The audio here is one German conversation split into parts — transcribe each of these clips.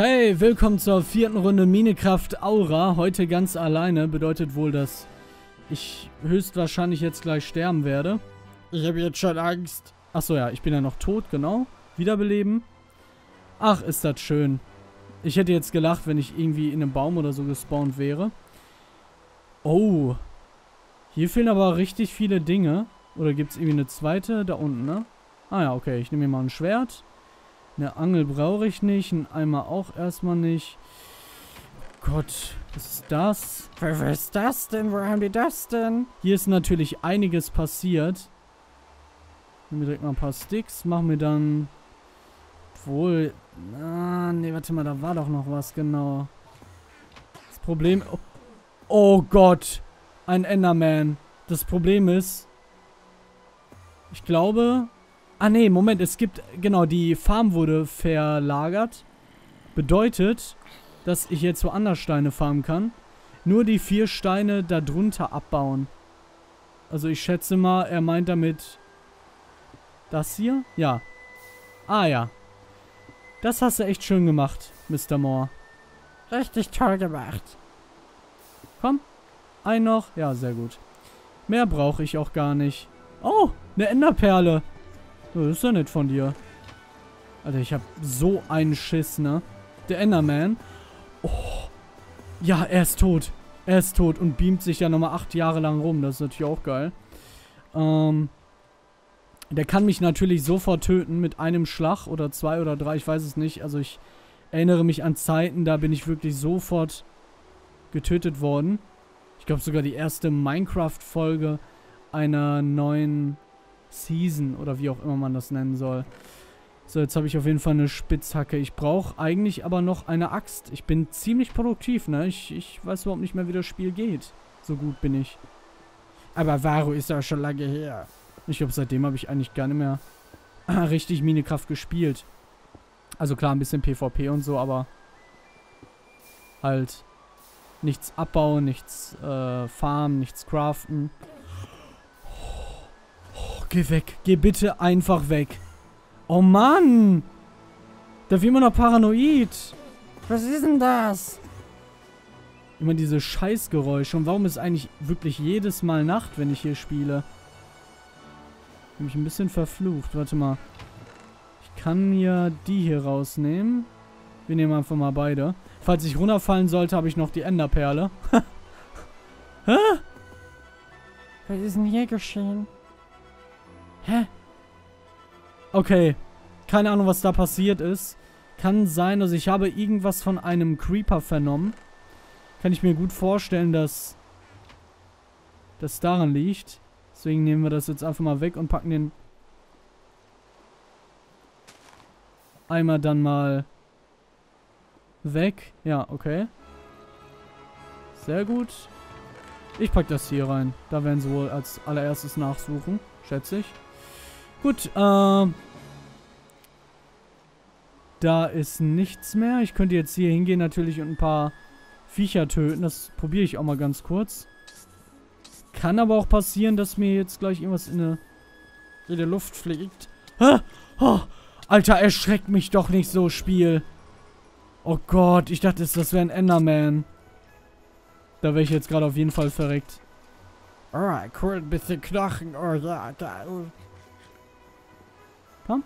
Hey, willkommen zur 4. Runde Minecraft Aura. Heute ganz alleine. Bedeutet wohl, dass ich höchstwahrscheinlich jetzt gleich sterben werde. Ich habe jetzt schon Angst. Achso, ja, ich bin ja noch tot, genau. Wiederbeleben. Ach, ist das schön. Ich hätte jetzt gelacht, wenn ich irgendwie in einem Baum oder so gespawnt wäre. Oh. Hier fehlen aber richtig viele Dinge. Oder gibt es irgendwie eine zweite? Da unten, ne? Ah ja, okay. Ich nehme mir mal ein Schwert. Eine Angel brauche ich nicht. Ein Eimer auch erstmal nicht. Gott, was ist das? Was ist das denn? Wo haben die das denn? Hier ist natürlich einiges passiert. Nehmen wir direkt mal ein paar Sticks. Machen wir dann... Obwohl... Ah, nee, warte mal, da war doch noch was, genau. Das Problem... Oh Gott! Ein Enderman. Das Problem ist... Ich glaube... Ah, nee, Moment, es gibt... Genau, die Farm wurde verlagert. Bedeutet, dass ich jetzt woanders Steine farmen kann. Nur die 4 Steine darunter abbauen. Also ich schätze mal, er meint damit... Das hier? Ja. Ah, ja. Das hast du echt schön gemacht, Mr. Moore. Richtig toll gemacht. Komm. Ein noch. Ja, sehr gut. Mehr brauche ich auch gar nicht. Oh, eine Enderperle. Das ist ja nett von dir. Alter, ich habe so einen Schiss, ne? Der Enderman. Oh. Ja, er ist tot. Er ist tot und beamt sich ja nochmal 8 Jahre lang rum. Das ist natürlich auch geil. Der kann mich natürlich sofort töten mit einem Schlag oder 2 oder 3. Ich weiß es nicht. Also ich erinnere mich an Zeiten, da bin ich wirklich sofort getötet worden. Ich glaube sogar die erste Minecraft-Folge einer neuen Season oder wie auch immer man das nennen soll. So, jetzt habe ich auf jeden Fall eine Spitzhacke. Ich brauche eigentlich aber noch eine Axt. Ich bin ziemlich produktiv, ne? Ich weiß überhaupt nicht mehr, wie das Spiel geht. So gut bin ich. Aber Varo ist ja schon lange her. Ich glaube, seitdem habe ich eigentlich gar nicht mehr richtig Minecraft gespielt. Also klar, ein bisschen PvP und so, aber halt nichts abbauen, nichts farmen, nichts craften. Geh weg. Geh bitte einfach weg. Oh Mann. Da wird immer noch paranoid. Was ist denn das? Immer diese Scheißgeräusche. Und warum ist eigentlich wirklich jedes Mal Nacht, wenn ich hier spiele? Bin ich ein bisschen verflucht. Warte mal. Ich kann mir die hier rausnehmen. Wir nehmen einfach mal beide. Falls ich runterfallen sollte, habe ich noch die Enderperle. Hä? Was ist denn hier geschehen? Hä? Okay. Keine Ahnung, was da passiert ist. Kann sein, also ich habe irgendwas von einem Creeper vernommen. Kann ich mir gut vorstellen, dass das daran liegt. Deswegen nehmen wir das jetzt einfach mal weg und packen den Eimer dann mal weg. Ja, okay. Sehr gut. Ich pack das hier rein. Da werden sie wohl als allererstes nachsuchen, schätze ich. Gut, da ist nichts mehr. Ich könnte jetzt hier hingehen natürlich und ein paar Viecher töten. Das probiere ich auch mal ganz kurz. Kann aber auch passieren, dass mir jetzt gleich irgendwas in die Luft fliegt. Hä? Oh, Alter, erschreckt mich doch nicht so, Spiel. Oh Gott, ich dachte, das wäre ein Enderman. Da wäre ich jetzt gerade auf jeden Fall verreckt. Oh, cool, ein bisschen Knochen. Oh ja, da. Komm.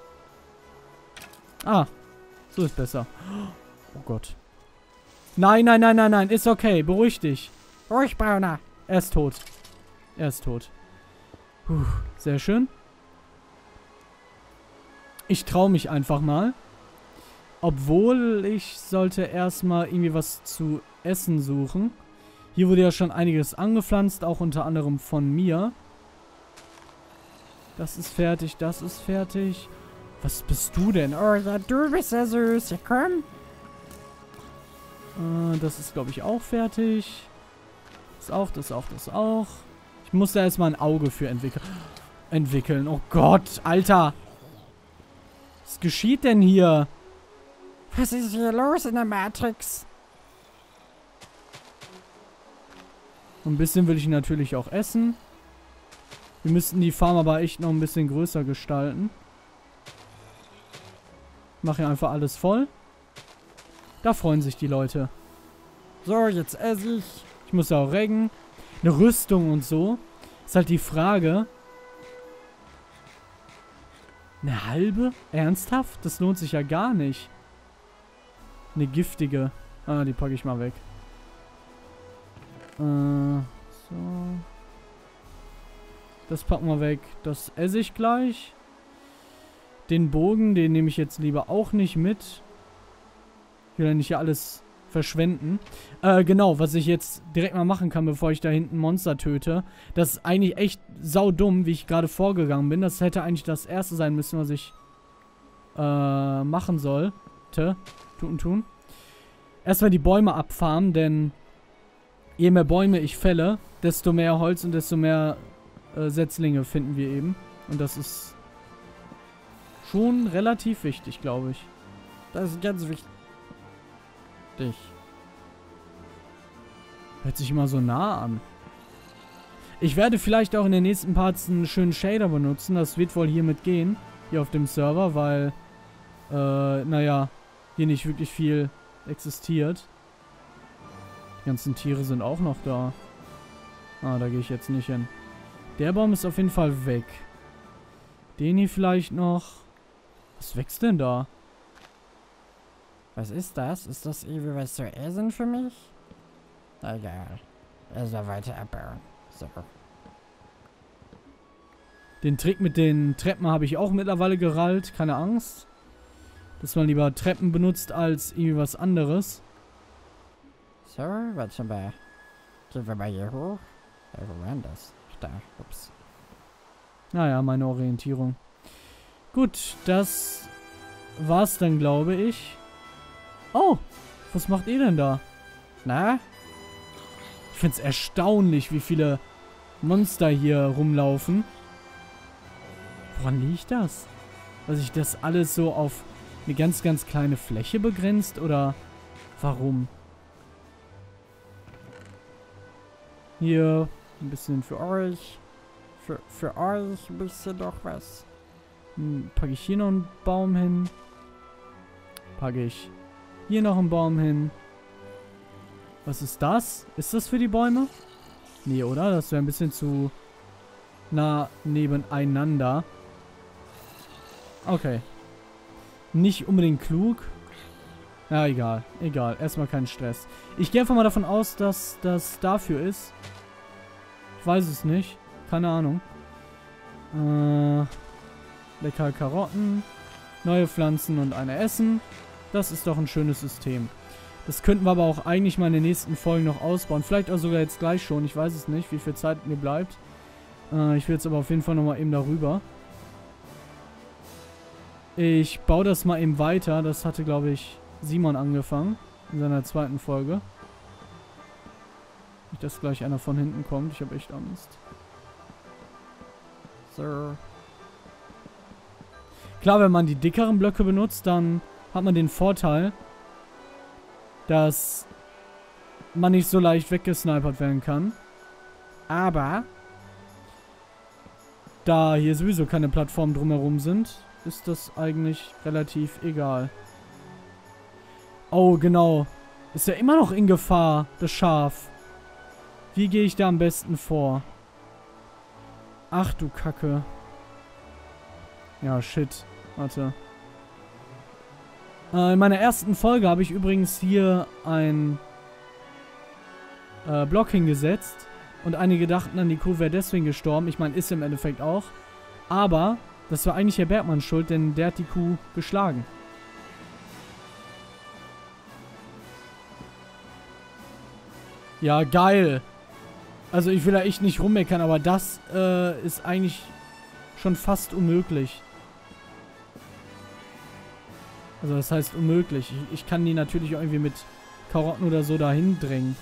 Ah, so ist besser. Oh Gott. Nein, nein, nein, nein, nein. Ist okay. Beruhig dich. Ruhig, Brauner. Er ist tot. Er ist tot. Puh, sehr schön. Ich traue mich einfach mal. Obwohl, ich sollte erstmal irgendwie was zu essen suchen. Hier wurde ja schon einiges angepflanzt, auch unter anderem von mir. Das ist fertig, das ist fertig. Was bist du denn? Oh ja, du bist ja süß. Ja, komm. Das ist, glaube ich, auch fertig. Das auch, das auch, das auch. Ich muss da erstmal ein Auge für entwickeln. Oh Gott, Alter. Was geschieht denn hier? Was ist hier los in der Matrix? Ein bisschen will ich natürlich auch essen. Wir müssten die Farm aber echt noch ein bisschen größer gestalten. Ich mache hier einfach alles voll. Da freuen sich die Leute. So, jetzt esse ich. Ich muss ja auch reggen. Eine Rüstung und so. Ist halt die Frage. Eine halbe? Ernsthaft? Das lohnt sich ja gar nicht. Eine giftige. Ah, die packe ich mal weg. So. Das packen wir weg. Das esse ich gleich. Den Bogen, den nehme ich jetzt lieber auch nicht mit. Ich will ja nicht hier alles verschwenden. Genau, was ich jetzt direkt mal machen kann, bevor ich da hinten Monster töte. Das ist eigentlich echt saudumm, wie ich gerade vorgegangen bin. Das hätte eigentlich das erste sein müssen, was ich machen sollte. Tun. Erstmal die Bäume abfarmen, denn je mehr Bäume ich fälle, desto mehr Holz und desto mehr Setzlinge finden wir eben. Und das ist schon relativ wichtig, glaube ich. Das ist ganz wichtig. Hört sich immer so nah an. Ich werde vielleicht auch in den nächsten Parts einen schönen Shader benutzen. Das wird wohl hiermit gehen. Hier auf dem Server, weil, naja, hier nicht wirklich viel existiert. Die ganzen Tiere sind auch noch da. Ah, da gehe ich jetzt nicht hin. Der Baum ist auf jeden Fall weg. Den hier vielleicht noch. Was wächst denn da? Was ist das? Ist das irgendwie was zu essen für mich? Egal. Erstmal weiter abbauen. So. Den Trick mit den Treppen habe ich auch mittlerweile gerallt. Keine Angst. Dass man lieber Treppen benutzt als irgendwie was anderes. So, warte mal. Gehen wir mal hier hoch. Wo war denn das? Da, ups. Naja, meine Orientierung. Gut, das war's dann, glaube ich. Oh, was macht ihr denn da? Na? Ich find's erstaunlich, wie viele Monster hier rumlaufen. Woran liegt das? Dass sich das alles so auf eine ganz, ganz kleine Fläche begrenzt? Oder warum? Hier ein bisschen für euch. Für euch ein bisschen noch was. Packe ich hier noch einen Baum hin. Packe ich hier noch einen Baum hin. Was ist das? Ist das für die Bäume? Nee, oder? Das wäre ein bisschen zu nah nebeneinander. Okay. Nicht unbedingt klug. Ja, egal. Egal. Erstmal keinen Stress. Ich gehe einfach mal davon aus, dass das dafür ist. Ich weiß es nicht. Keine Ahnung. Lecker Karotten. Neue Pflanzen und eine essen. Das ist doch ein schönes System. Das könnten wir aber auch eigentlich mal in den nächsten Folgen noch ausbauen. Vielleicht auch sogar jetzt gleich schon. Ich weiß es nicht, wie viel Zeit mir bleibt. Ich will jetzt aber auf jeden Fall nochmal eben darüber. Ich baue das mal eben weiter. Das hatte, glaube ich, Simon angefangen. In seiner zweiten Folge. Nicht, dass gleich einer von hinten kommt. Ich habe echt Angst. So. Klar, wenn man die dickeren Blöcke benutzt, dann hat man den Vorteil, dass man nicht so leicht weggesnipert werden kann. Aber da hier sowieso keine Plattformen drumherum sind, ist das eigentlich relativ egal. Oh, genau. Ist ja immer noch in Gefahr, das Schaf. Wie gehe ich da am besten vor? Ach du Kacke. Ja, shit. Warte. In meiner ersten Folge habe ich übrigens hier ein Block hingesetzt. Und einige dachten dann, die Kuh wäre deswegen gestorben. Ich meine, ist im Endeffekt auch. Aber das war eigentlich Herr Bergmann schuld, denn der hat die Kuh geschlagen. Ja, geil. Also ich will da echt nicht rummeckern, aber das ist eigentlich schon fast unmöglich. Also das heißt unmöglich. Ich kann die natürlich irgendwie mit Karotten oder so dahin drängen.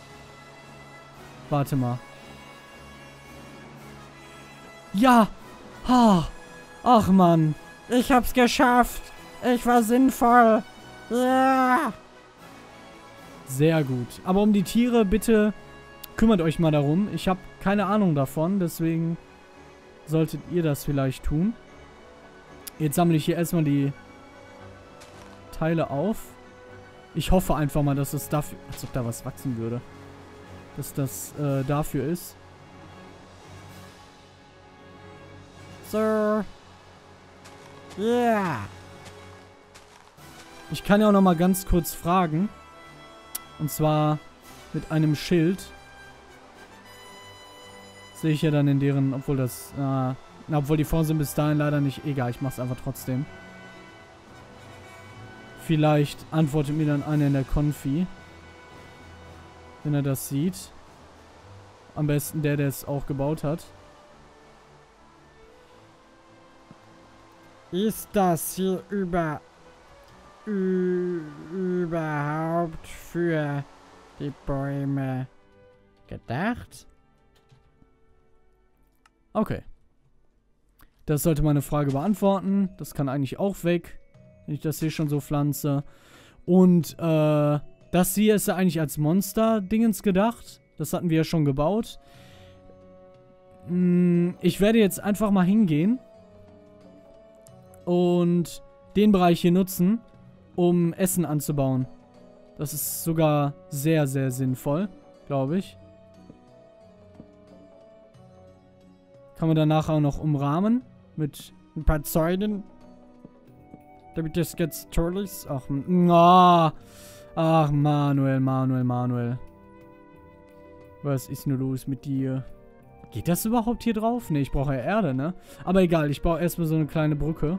Warte mal. Ja! Ha! Ach Mann. Ich hab's geschafft. Ich war sinnvoll. Ja! Sehr gut. Aber um die Tiere, bitte kümmert euch mal darum. Ich habe keine Ahnung davon, deswegen solltet ihr das vielleicht tun. Jetzt sammle ich hier erstmal die Teile auf. Ich hoffe einfach mal, dass es dafür... Als ob da was wachsen würde. Dass das dafür ist. Sir. Yeah. Ich kann ja auch noch mal ganz kurz fragen. Und zwar mit einem Schild. Sehe ich ja dann in deren... Obwohl das... obwohl die vorne sind bis dahin leider nicht... Egal, ich mach's einfach trotzdem. Vielleicht antwortet mir dann einer in der Konfi. Wenn er das sieht. Am besten der es auch gebaut hat. Ist das hier überhaupt für die Bäume gedacht? Okay. Das sollte meine Frage beantworten. Das kann eigentlich auch weg. Wenn ich das hier schon so pflanze. Und, das hier ist ja eigentlich als Monster-Dingens gedacht. Das hatten wir ja schon gebaut. Ich werde jetzt einfach mal hingehen. Und den Bereich hier nutzen, um Essen anzubauen. Das ist sogar sehr, sehr sinnvoll, glaube ich. Kann man danach auch noch umrahmen. Mit ein paar Zäunen. Damit das jetzt toll ist. Ach, ach, Manuel. Was ist nur los mit dir? Geht das überhaupt hier drauf? Ne, ich brauche ja Erde, ne? Aber egal, ich baue erstmal so eine kleine Brücke.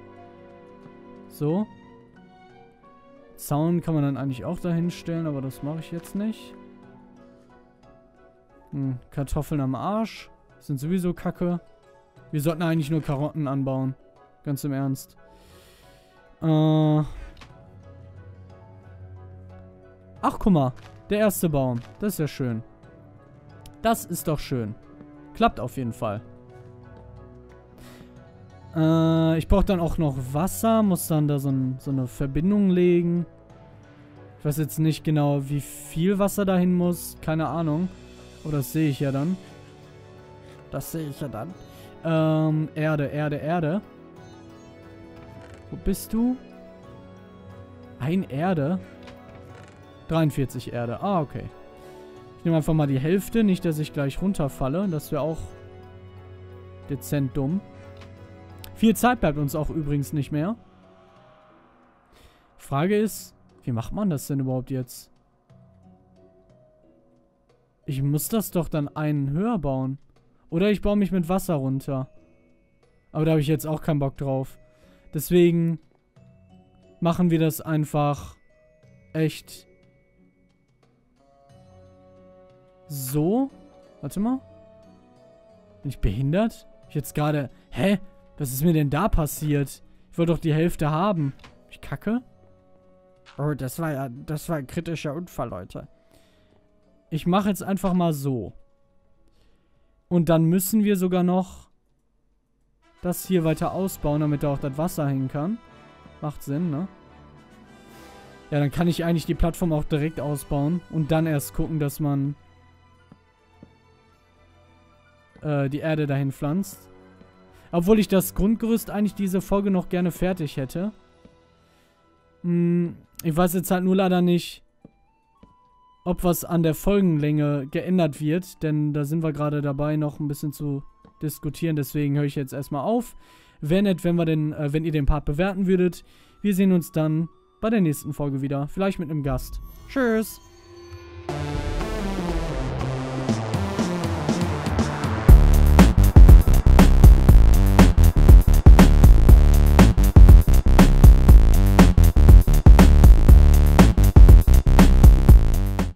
So. Zaun kann man dann eigentlich auch dahin stellen, aber das mache ich jetzt nicht. Kartoffeln am Arsch. Sind sowieso kacke. Wir sollten eigentlich nur Karotten anbauen. Ganz im Ernst. Ach, guck mal. Der erste Baum. Das ist ja schön. Das ist doch schön. Klappt auf jeden Fall. Ich brauche dann auch noch Wasser. Muss dann da so eine Verbindung legen. Ich weiß jetzt nicht genau, wie viel Wasser dahin muss. Keine Ahnung. Oh, das sehe ich ja dann. Das sehe ich ja dann. Erde. Wo bist du? Ein Erde? 43 Erde. Ah, okay. Ich nehme einfach mal die Hälfte. Nicht, dass ich gleich runterfalle. Das wäre auch dezent dumm. Viel Zeit bleibt uns auch übrigens nicht mehr. Frage ist, wie macht man das denn überhaupt jetzt? Ich muss das doch dann einen höher bauen. Oder ich baue mich mit Wasser runter. Aber da habe ich jetzt auch keinen Bock drauf. Deswegen machen wir das einfach echt so. Warte mal. Bin ich behindert? Ich jetzt gerade... Hä? Was ist mir denn da passiert? Ich wollte doch die Hälfte haben. Ich kacke? Oh, das war ein kritischer Unfall, Leute. Ich mache jetzt einfach mal so. Und dann müssen wir sogar noch das hier weiter ausbauen, damit da auch das Wasser hin kann. Macht Sinn, ne? Ja, dann kann ich eigentlich die Plattform auch direkt ausbauen. Und dann erst gucken, dass man die Erde dahin pflanzt. Obwohl ich das Grundgerüst eigentlich diese Folge noch gerne fertig hätte. Ich weiß jetzt halt nur leider nicht, ob was an der Folgenlänge geändert wird. Denn da sind wir gerade dabei, noch ein bisschen zu diskutieren. Deswegen höre ich jetzt erstmal auf. Wäre nett, wenn ihr den Part bewerten würdet. Wir sehen uns dann bei der nächsten Folge wieder. Vielleicht mit einem Gast. Tschüss!